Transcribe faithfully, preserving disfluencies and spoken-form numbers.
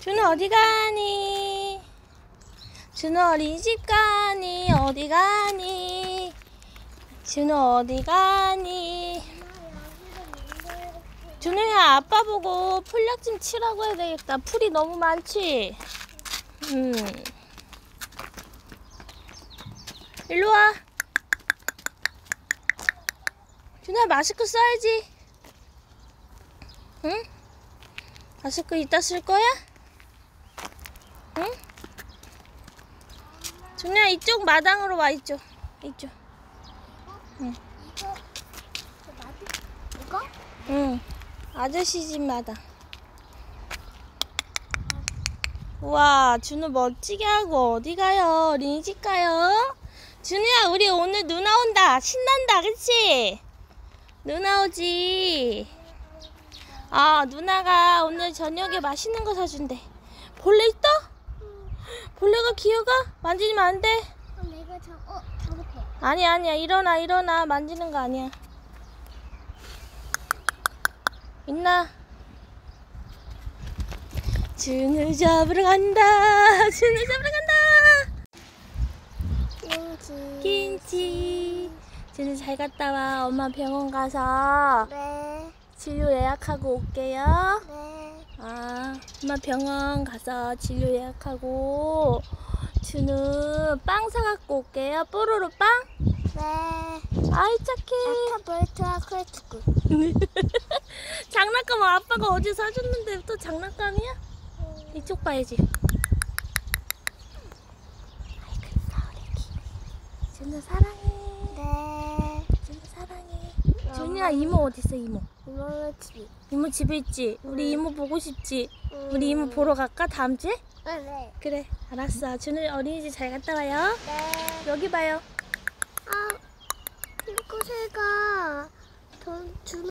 준우 어디 가니? 준우 어린이집 가니? 어디 가니? 준우 어디 가니? 준우야, 아빠 보고 풀약 좀 치라고 해야 되겠다. 풀이 너무 많지? 음. 일로 와. 준우야, 마스크 써야지. 응? 마스크 이따 쓸 거야? 응? 준우야, 이쪽 마당으로 와. 이쪽. 이쪽. 응. 이거 나도 이거? 응. 아저씨 집 마당. 우와, 준우 멋지게 하고 어디 가요? 어린이집 가요? 준우야, 우리 오늘 누나 온다. 신난다, 그치? 누나 오지. 아, 누나가 오늘 저녁에 맛있는 거 사준대. 벌레 있다? 벌레가 기어가? 만지면 안 돼. 어, 내가 잡, 어, 잡았어. 아니야, 아니야. 일어나, 일어나. 만지는 거 아니야. 있나? 준우 잡으러 간다. 준우 잡으러 간다. 김치. 김치. 준우 잘 갔다 와. 엄마 병원 가서 네. 진료 예약하고 올게요. 네. 아, 엄마 병원 가서 진료 예약하고 준우 빵 사갖고 올게요. 뽀로로 빵. 네. 아이 착해. 아타볼트와 크레트구. 장난감 아빠가 어제 사줬는데 또 장난감이야? 이쪽 봐야지. 아이고 사오래기. 준우 사랑해. 네. 준우 사랑해. 준우야, 이모 어디 있어? 이모. 이모의 집이. 이모 집에 있지? 우리 이모 보고 싶지? 우리 이모 보러 갈까? 다음 주에? 네. 네. 그래, 알았어. 준우 어린이집 잘 갔다 와요. 네. 여기 봐요. 아, 핑크색가 더 주.